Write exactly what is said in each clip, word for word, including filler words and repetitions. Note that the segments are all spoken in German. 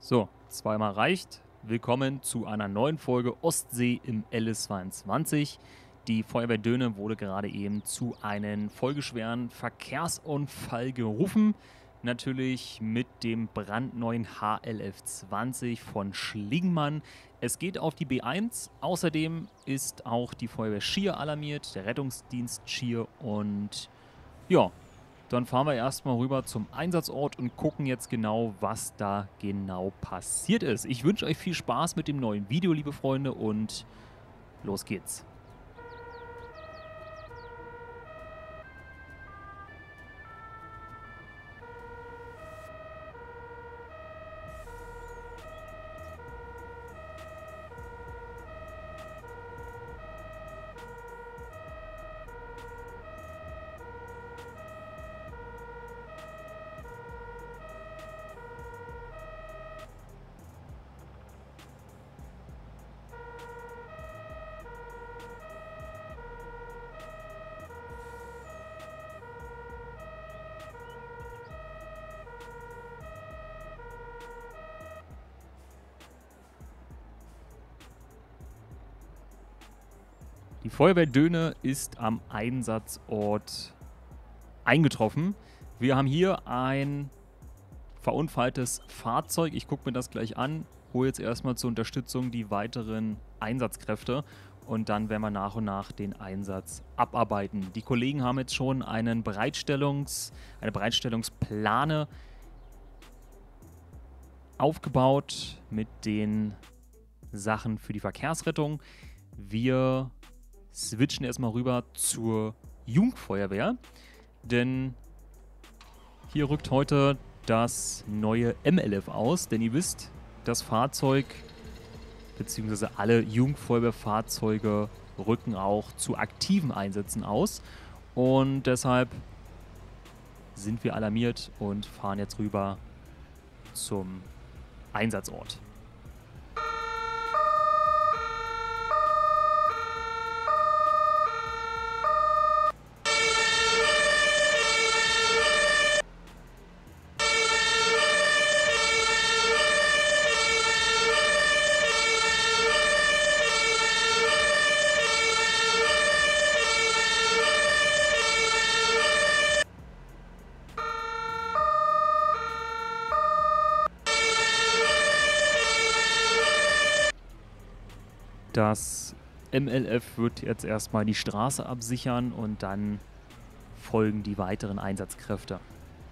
So, zweimal reicht. Willkommen zu einer neuen Folge Ostsee im L S zweiundzwanzig. Die Feuerwehr Döhne wurde gerade eben zu einem folgeschweren Verkehrsunfall gerufen. Natürlich mit dem brandneuen H L F zwanzig von Schlingmann. Es geht auf die B eins. Außerdem ist auch die Feuerwehr Schier alarmiert, der Rettungsdienst Schier. Und ja, dann fahren wir erstmal rüber zum Einsatzort und gucken jetzt genau, was da genau passiert ist. Ich wünsche euch viel Spaß mit dem neuen Video, liebe Freunde, und los geht's. Die Feuerwehr Döhne ist am Einsatzort eingetroffen. Wir haben hier ein verunfalltes Fahrzeug. Ich gucke mir das gleich an, hole jetzt erstmal zur Unterstützung die weiteren Einsatzkräfte und dann werden wir nach und nach den Einsatz abarbeiten. Die Kollegen haben jetzt schon einen Bereitstellungs-, eine Bereitstellungsplane aufgebaut mit den Sachen für die Verkehrsrettung. Wir switchen erstmal rüber zur Jugendfeuerwehr, denn hier rückt heute das neue M L F aus, denn ihr wisst, das Fahrzeug bzw. alle Jugendfeuerwehrfahrzeuge rücken auch zu aktiven Einsätzen aus und deshalb sind wir alarmiert und fahren jetzt rüber zum Einsatzort. Das M L F wird jetzt erstmal die Straße absichern und dann folgen die weiteren Einsatzkräfte.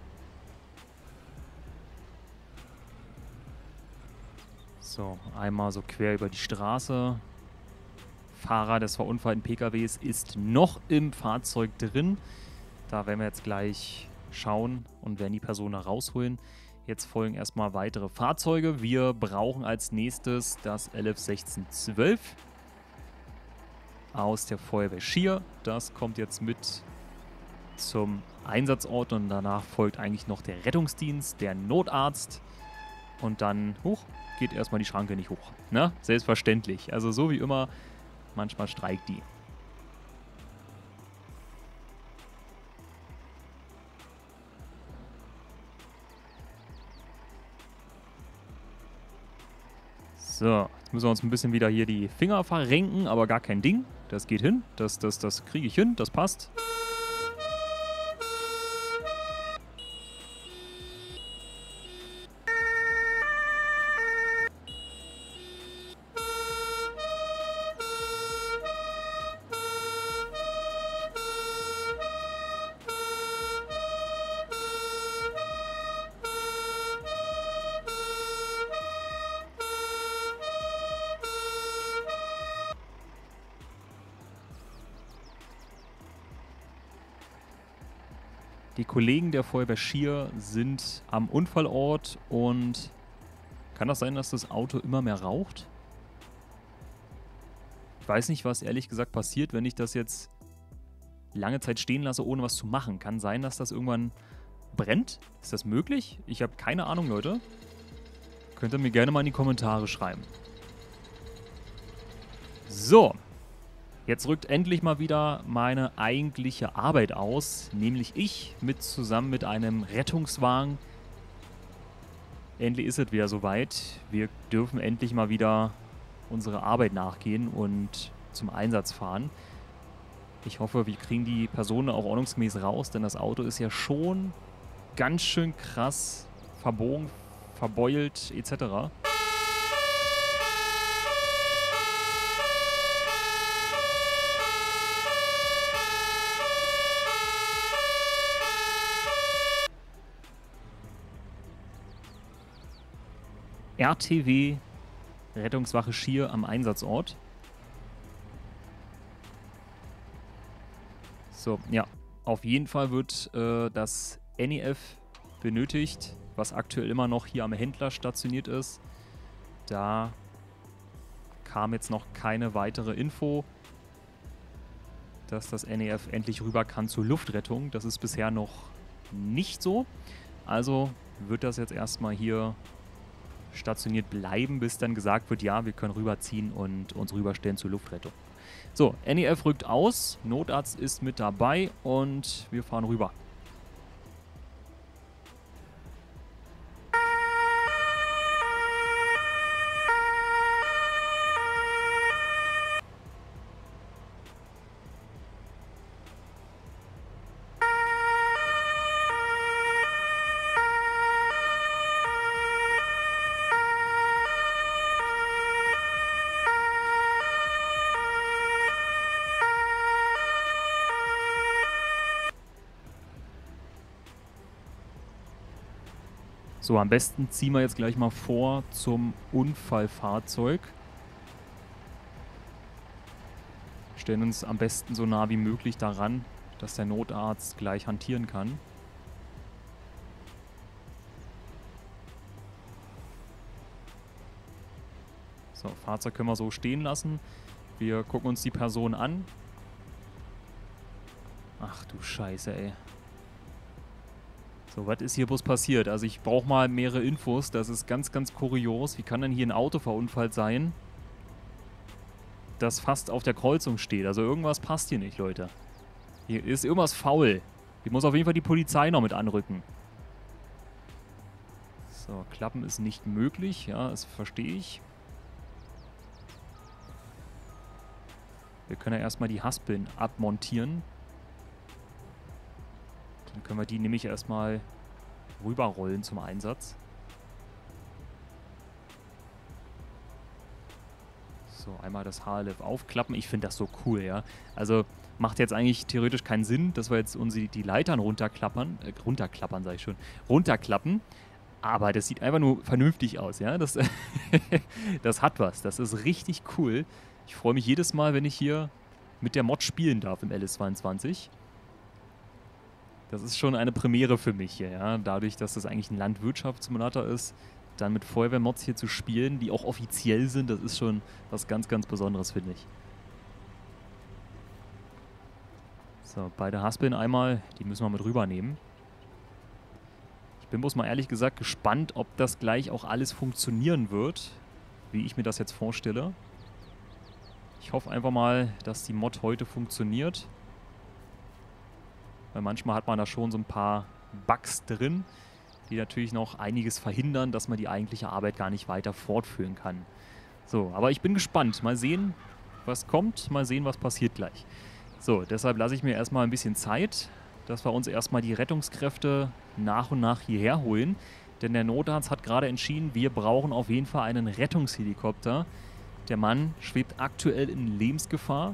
So, einmal so quer über die Straße. Fahrer des verunfallten P K Ws ist noch im Fahrzeug drin. Da werden wir jetzt gleich schauen und werden die Person da rausholen. Jetzt folgen erstmal weitere Fahrzeuge. Wir brauchen als nächstes das L F sechzehn zwölf aus der Feuerwehr Schier. Das kommt jetzt mit zum Einsatzort und danach folgt eigentlich noch der Rettungsdienst, der Notarzt und dann, hoch, geht erstmal die Schranke nicht hoch. Ne? Selbstverständlich. Also so wie immer, manchmal streikt die. So, jetzt müssen wir uns ein bisschen wieder hier die Finger verrenken, aber gar kein Ding. Das geht hin, das, das, das kriege ich hin, das passt. Die Kollegen der Feuerwehr Schier sind am Unfallort und kann das sein, dass das Auto immer mehr raucht? Ich weiß nicht, was ehrlich gesagt passiert, wenn ich das jetzt lange Zeit stehen lasse, ohne was zu machen. Kann sein, dass das irgendwann brennt? Ist das möglich? Ich habe keine Ahnung, Leute. Könnt ihr mir gerne mal in die Kommentare schreiben. So. Jetzt rückt endlich mal wieder meine eigentliche Arbeit aus, nämlich ich mit zusammen mit einem Rettungswagen Endlich ist es wieder soweit. Wir dürfen endlich mal wieder unsere Arbeit nachgehen und zum Einsatz fahren. Ich hoffe, wir kriegen die Personen auch ordnungsgemäß raus, denn das Auto ist ja schon ganz schön krass verbogen, verbeult et cetera. R T W Rettungswache Schier am Einsatzort. So, ja. Auf jeden Fall wird äh, das N E F benötigt, was aktuell immer noch hier am Händler stationiert ist. Da kam jetzt noch keine weitere Info, dass das N E F endlich rüber kann zur Luftrettung. Das ist bisher noch nicht so. Also wird das jetzt erstmal hier stationiert bleiben, bis dann gesagt wird, ja, wir können rüberziehen und uns rüberstellen zur Luftrettung. So, N E F rückt aus, Notarzt ist mit dabei und wir fahren rüber. So, am besten ziehen wir jetzt gleich mal vor zum Unfallfahrzeug. Stellen uns am besten so nah wie möglich daran, dass der Notarzt gleich hantieren kann. So, Fahrzeug können wir so stehen lassen. Wir gucken uns die Person an. Ach du Scheiße, ey. So, was ist hier bloß passiert? Also ich brauche mal mehrere Infos. Das ist ganz, ganz kurios. Wie kann denn hier ein Auto verunfallt sein, das fast auf der Kreuzung steht? Also irgendwas passt hier nicht, Leute. Hier ist irgendwas faul. Hier muss auf jeden Fall die Polizei noch mit anrücken. So, Klappen ist nicht möglich. Ja, das verstehe ich. Wir können ja erstmal die Haspeln abmontieren. Dann können wir die nämlich erstmal rüberrollen zum Einsatz. So, einmal das H L F aufklappen. Ich finde das so cool, ja. Also macht jetzt eigentlich theoretisch keinen Sinn, dass wir jetzt unsere, die Leitern runterklappern. Äh, runterklappern, sage ich schon. Runterklappen. Aber das sieht einfach nur vernünftig aus, ja. Das, das hat was. Das ist richtig cool. Ich freue mich jedes Mal, wenn ich hier mit der Mod spielen darf im L S zweiundzwanzig. Das ist schon eine Premiere für mich hier, ja. Dadurch, dass das eigentlich ein Landwirtschaftssimulator ist, dann mit Feuerwehrmods hier zu spielen, die auch offiziell sind, das ist schon was ganz, ganz Besonderes, finde ich. So, beide Haspeln einmal, die müssen wir mit rübernehmen. Ich bin bloß mal ehrlich gesagt gespannt, ob das gleich auch alles funktionieren wird, wie ich mir das jetzt vorstelle. Ich hoffe einfach mal, dass die Mod heute funktioniert. Weil manchmal hat man da schon so ein paar Bugs drin, die natürlich noch einiges verhindern, dass man die eigentliche Arbeit gar nicht weiter fortführen kann. So, aber ich bin gespannt. Mal sehen, was kommt. Mal sehen, was passiert gleich. So, deshalb lasse ich mir erstmal ein bisschen Zeit, dass wir uns erstmal die Rettungskräfte nach und nach hierher holen. Denn der Notarzt hat gerade entschieden, wir brauchen auf jeden Fall einen Rettungshelikopter. Der Mann schwebt aktuell in Lebensgefahr.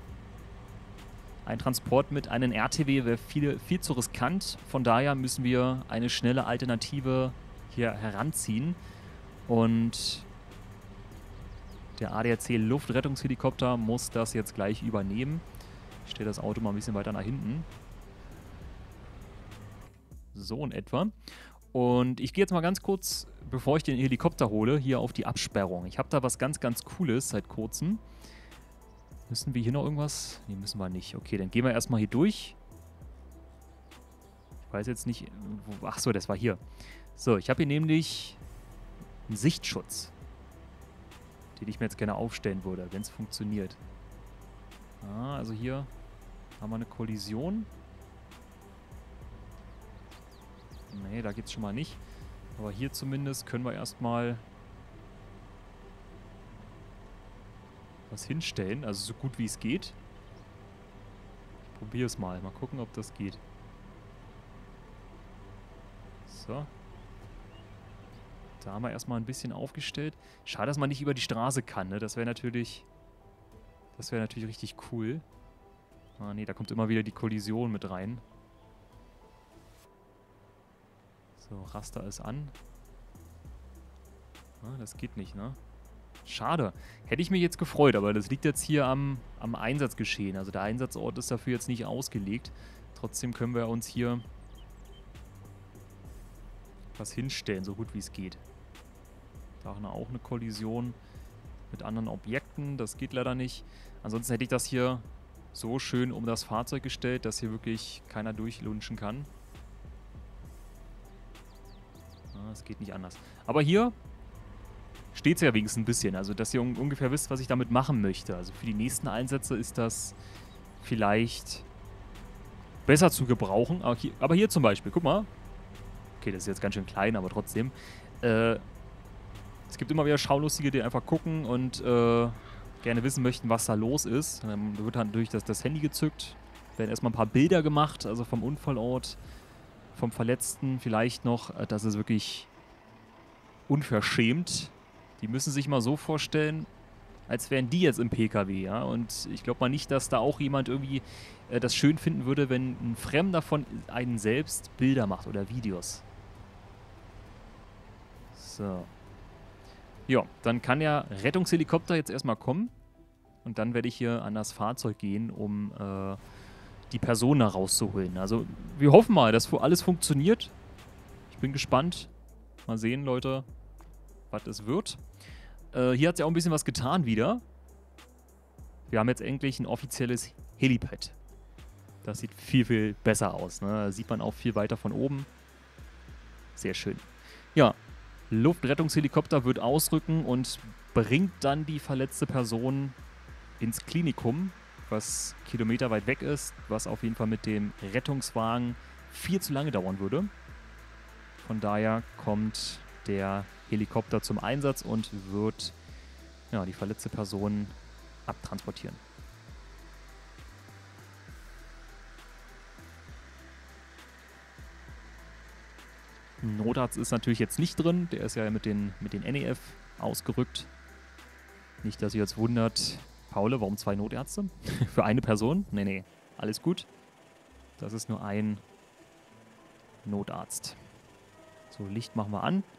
Ein Transport mit einem R T W wäre viel, viel zu riskant. Von daher müssen wir eine schnelle Alternative hier heranziehen. Und der A D A C Luftrettungshelikopter muss das jetzt gleich übernehmen. Ich stelle das Auto mal ein bisschen weiter nach hinten. So in etwa. Und ich gehe jetzt mal ganz kurz, bevor ich den Helikopter hole, hier auf die Absperrung. Ich habe da was ganz, ganz Cooles seit kurzem. Müssen wir hier noch irgendwas? Nee, müssen wir nicht. Okay, dann gehen wir erstmal hier durch. Ich weiß jetzt nicht... Wo, ach so, das war hier. So, ich habe hier nämlich einen Sichtschutz, den ich mir jetzt gerne aufstellen würde, wenn es funktioniert. Ah, also hier haben wir eine Kollision. Nee, da geht es schon mal nicht. Aber hier zumindest können wir erstmal was hinstellen. Also so gut wie es geht. Ich probiere es mal. Mal gucken, ob das geht. So. Da haben wir erstmal ein bisschen aufgestellt. Schade, dass man nicht über die Straße kann, ne? Das wäre natürlich... Das wäre natürlich richtig cool. Ah, ne, da kommt immer wieder die Kollision mit rein. So, Raster ist an. Ah, das geht nicht, ne? Schade. Hätte ich mich jetzt gefreut, aber das liegt jetzt hier am, am Einsatzgeschehen. Also der Einsatzort ist dafür jetzt nicht ausgelegt. Trotzdem können wir uns hier was hinstellen, so gut wie es geht. Da haben wir auch eine Kollision mit anderen Objekten. Das geht leider nicht. Ansonsten hätte ich das hier so schön um das Fahrzeug gestellt, dass hier wirklich keiner durchlunschen kann. Es geht nicht anders. Aber hier steht es ja wenigstens ein bisschen. Also, dass ihr un ungefähr wisst, was ich damit machen möchte. Also, für die nächsten Einsätze ist das vielleicht besser zu gebrauchen. Aber hier, aber hier zum Beispiel, guck mal. Okay, das ist jetzt ganz schön klein, aber trotzdem. Äh, es gibt immer wieder Schaulustige, die einfach gucken und äh, gerne wissen möchten, was da los ist. Dann wird dann natürlich das, das Handy gezückt. Werden erstmal ein paar Bilder gemacht, also vom Unfallort, vom Verletzten vielleicht noch. Das ist wirklich unverschämt. Die müssen sich mal so vorstellen, als wären die jetzt im P K W, ja. Und ich glaube mal nicht, dass da auch jemand irgendwie äh, das schön finden würde, wenn ein Fremder von einem selbst Bilder macht oder Videos. So. Ja, dann kann der Rettungshelikopter jetzt erstmal kommen. Und dann werde ich hier an das Fahrzeug gehen, um äh, die Person da rauszuholen. Also wir hoffen mal, dass alles funktioniert. Ich bin gespannt. Mal sehen, Leute, was es wird. Äh, hier hat sich auch ein bisschen was getan wieder. Wir haben jetzt endlich ein offizielles Helipad. Das sieht viel, viel besser aus. Ne? Da sieht man auch viel weiter von oben. Sehr schön. Ja, Luftrettungshelikopter wird ausrücken und bringt dann die verletzte Person ins Klinikum, was kilometerweit weg ist, was auf jeden Fall mit dem Rettungswagen viel zu lange dauern würde. Von daher kommt der Helikopter zum Einsatz und wird ja, die verletzte Person abtransportieren. Ein Notarzt ist natürlich jetzt nicht drin, der ist ja mit den, mit den N E F ausgerückt. Nicht, dass ihr jetzt wundert, Paul, warum zwei Notärzte? Für eine Person? Nee, nee, alles gut. Das ist nur ein Notarzt. So, Licht machen wir an.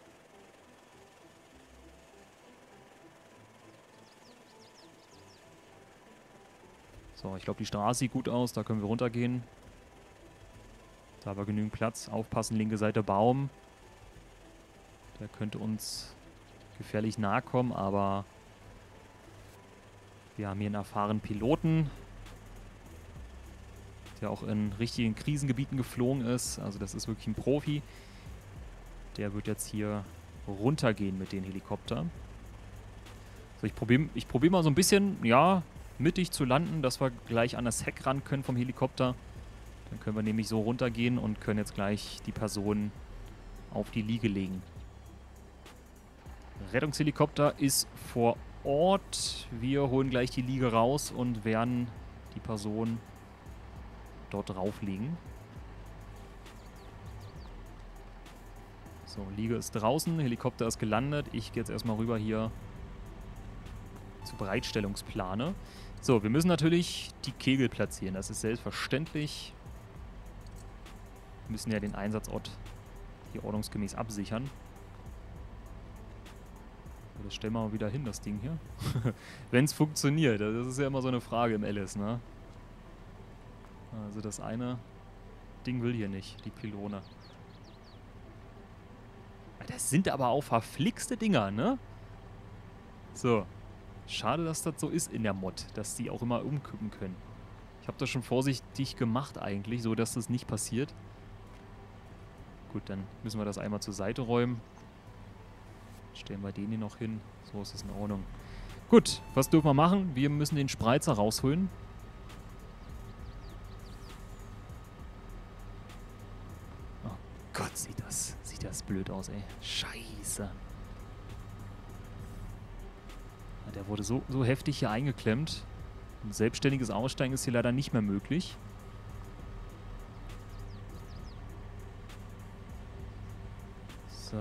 So, ich glaube, die Straße sieht gut aus, da können wir runtergehen. Da war genügend Platz. Aufpassen, linke Seite Baum. Der könnte uns gefährlich nahe kommen, aber wir haben hier einen erfahrenen Piloten, der auch in richtigen Krisengebieten geflogen ist. Also das ist wirklich ein Profi. Der wird jetzt hier runtergehen mit dem Helikopter. So, ich probiere ich probier mal so ein bisschen, ja, mittig zu landen, dass wir gleich an das Heck ran können vom Helikopter. Dann können wir nämlich so runtergehen und können jetzt gleich die Person auf die Liege legen. Rettungshelikopter ist vor Ort. Wir holen gleich die Liege raus und werden die Person dort drauflegen. So, Liege ist draußen, Helikopter ist gelandet. Ich gehe jetzt erstmal rüber hier zur Bereitstellungsplane. So, wir müssen natürlich die Kegel platzieren. Das ist selbstverständlich. Wir müssen ja den Einsatzort hier ordnungsgemäß absichern. Das stellen wir mal wieder hin, das Ding hier. Wenn es funktioniert. Das ist ja immer so eine Frage im Alice, ne? Also das eine Ding will hier nicht, die Pylone. Das sind aber auch verflixte Dinger, ne? So. Schade, dass das so ist in der Mod, dass die auch immer umkippen können. Ich habe das schon vorsichtig gemacht eigentlich, so dass das nicht passiert. Gut, dann müssen wir das einmal zur Seite räumen. Stellen wir den hier noch hin. So ist es in Ordnung. Gut, was dürfen wir machen? Wir müssen den Spreizer rausholen. Oh Gott. Gott, sieht das, sieht das blöd aus, ey. Scheiße. Ja, der wurde so, so heftig hier eingeklemmt. Ein selbstständiges Aussteigen ist hier leider nicht mehr möglich. So.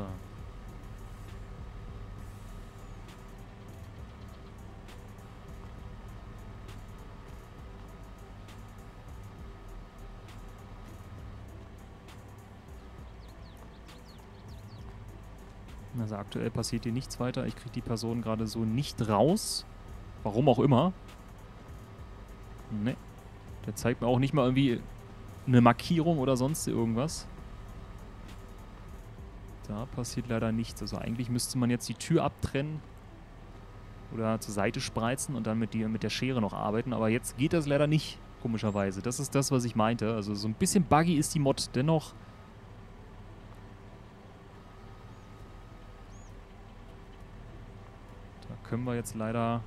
Also aktuell passiert hier nichts weiter. Ich kriege die Person gerade so nicht raus. Warum auch immer. Ne. Der zeigt mir auch nicht mal irgendwie eine Markierung oder sonst irgendwas. Da passiert leider nichts. Also eigentlich müsste man jetzt die Tür abtrennen oder zur Seite spreizen und dann mit, die, mit der Schere noch arbeiten. Aber jetzt geht das leider nicht, komischerweise. Das ist das, was ich meinte. Also so ein bisschen buggy ist die Mod dennoch. Da können wir jetzt leider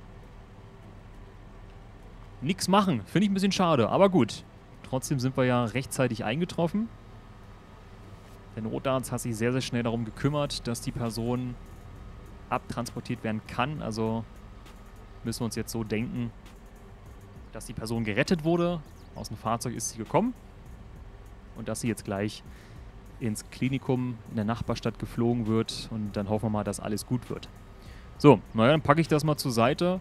nichts machen. Finde ich ein bisschen schade, aber gut. Trotzdem sind wir ja rechtzeitig eingetroffen. Der Notarzt hat sich sehr, sehr schnell darum gekümmert, dass die Person abtransportiert werden kann. Also müssen wir uns jetzt so denken, dass die Person gerettet wurde. Aus dem Fahrzeug ist sie gekommen. Und dass sie jetzt gleich ins Klinikum in der Nachbarstadt geflogen wird. Und dann hoffen wir mal, dass alles gut wird. So, naja, dann packe ich das mal zur Seite.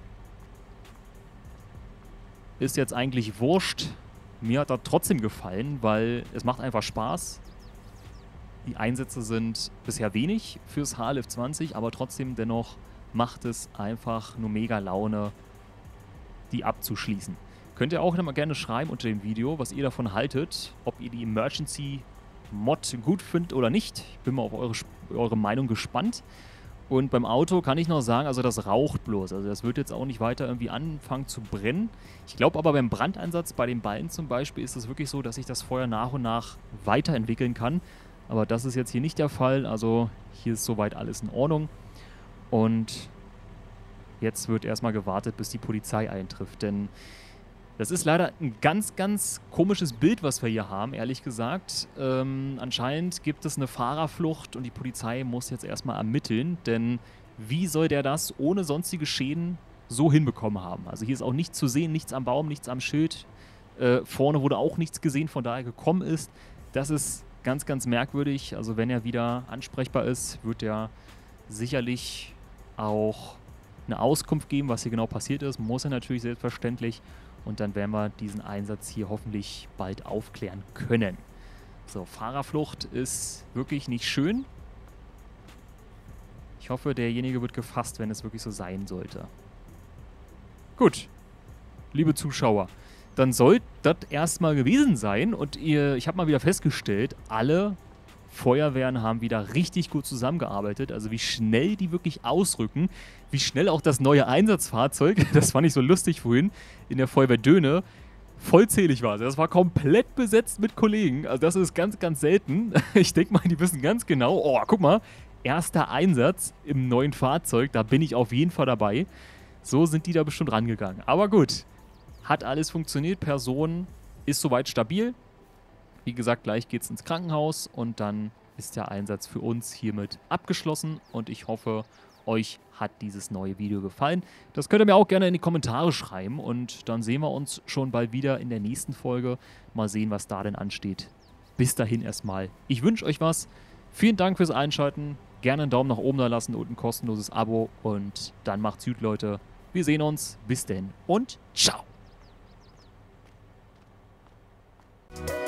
Ist jetzt eigentlich wurscht. Mir hat das trotzdem gefallen, weil es macht einfach Spaß. Die Einsätze sind bisher wenig fürs H L F zwanzig, aber trotzdem dennoch macht es einfach nur mega Laune, die abzuschließen. Könnt ihr auch immer gerne schreiben unter dem Video, was ihr davon haltet, ob ihr die Emergency Mod gut findet oder nicht. Ich bin mal auf eure, eure Meinung gespannt. Und beim Auto kann ich noch sagen, also das raucht bloß. Also das wird jetzt auch nicht weiter irgendwie anfangen zu brennen. Ich glaube aber beim Brandeinsatz, bei den Ballen zum Beispiel, ist es wirklich so, dass sich das Feuer nach und nach weiterentwickeln kann. Aber das ist jetzt hier nicht der Fall. Also hier ist soweit alles in Ordnung. Und jetzt wird erstmal gewartet, bis die Polizei eintrifft. Denn das ist leider ein ganz, ganz komisches Bild, was wir hier haben, ehrlich gesagt. Ähm, anscheinend gibt es eine Fahrerflucht und die Polizei muss jetzt erstmal ermitteln. Denn wie soll der das ohne sonstige Schäden so hinbekommen haben? Also hier ist auch nichts zu sehen, nichts am Baum, nichts am Schild. Äh, vorne wurde auch nichts gesehen, von daher gekommen ist. Das ist ganz, ganz merkwürdig. Also wenn er wieder ansprechbar ist, wird er sicherlich auch eine Auskunft geben, was hier genau passiert ist. Muss er natürlich selbstverständlich. Und dann werden wir diesen Einsatz hier hoffentlich bald aufklären können. So, Fahrerflucht ist wirklich nicht schön. Ich hoffe, derjenige wird gefasst, wenn es wirklich so sein sollte. Gut, liebe Zuschauer, dann soll das erstmal gewesen sein. Und ihr, ich habe mal wieder festgestellt, alle Feuerwehren haben wieder richtig gut zusammengearbeitet. Also wie schnell die wirklich ausrücken, wie schnell auch das neue Einsatzfahrzeug, das fand ich so lustig vorhin, in der Feuerwehr Döhne, vollzählig war. Also das war komplett besetzt mit Kollegen. Also das ist ganz, ganz selten. Ich denke mal, die wissen ganz genau, oh, guck mal, erster Einsatz im neuen Fahrzeug, da bin ich auf jeden Fall dabei. So sind die da bestimmt rangegangen. Aber gut, hat alles funktioniert. Person ist soweit stabil. Wie gesagt, gleich geht es ins Krankenhaus und dann ist der Einsatz für uns hiermit abgeschlossen und ich hoffe, euch hat dieses neue Video gefallen. Das könnt ihr mir auch gerne in die Kommentare schreiben und dann sehen wir uns schon bald wieder in der nächsten Folge. Mal sehen, was da denn ansteht. Bis dahin erstmal. Ich wünsche euch was. Vielen Dank fürs Einschalten. Gerne einen Daumen nach oben da lassen und ein kostenloses Abo und dann macht's gut, Leute. Wir sehen uns. Bis denn und ciao.